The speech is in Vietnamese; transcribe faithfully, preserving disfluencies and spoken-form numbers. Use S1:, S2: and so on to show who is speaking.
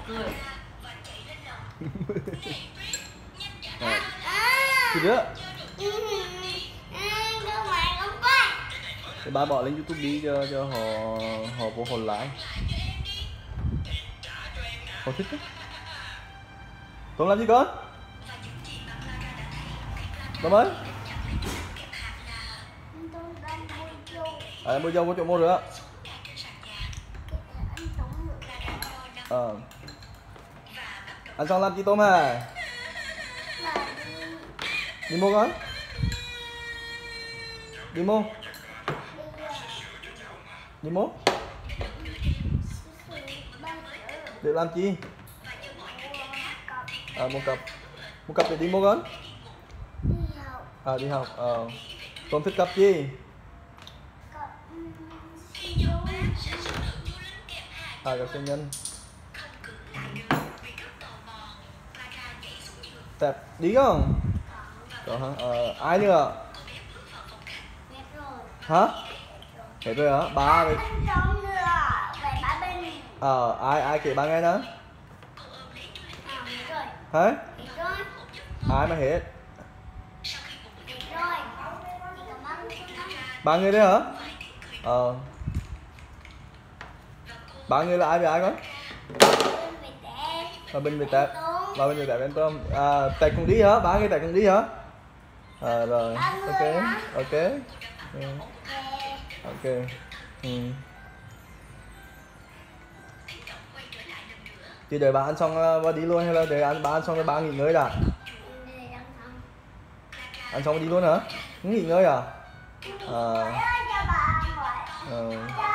S1: cười.
S2: Thì nữa thì ba bỏ lên YouTube đi cho cho họ họ vô hồn lại. Họ thích đó. Con làm gì con? Con ơi. À, mua dâu có chỗ mua nữa. Ờ. Ăn xong làm chi tôm à? Đi mua con. Đi mua. Đi mua. Để làm chi? À, mua cặp. Mua cặp để đi mua con. À, đi học. Ờ. Tôm thích cặp chi? À, cặp siêu nhân. Tẹp đi không? Đó hả? Ờ, ai nữa? Hả? Hết rồi hả? Ba vậy. Ờ, ai ai kể ba nghe nữa? Hả? Ai mà hết? Ba người đấy hả? Ờ. Ba người là ai với ai con? Ở bên Việt Tép. Và bên Việt Tép bên tôm. À, Tép cùng đi hả? Ba người Tép cùng đi hả? À, rồi. Ok. Ok. Ừ. Ok. Ừ. Chị đợi bà ăn xong bà đi luôn hay là để ăn bà ăn xong rồi bà nghỉ ngơi đã? Ăn xong đi luôn hả? Nghỉ ngơi à? À. Ờ.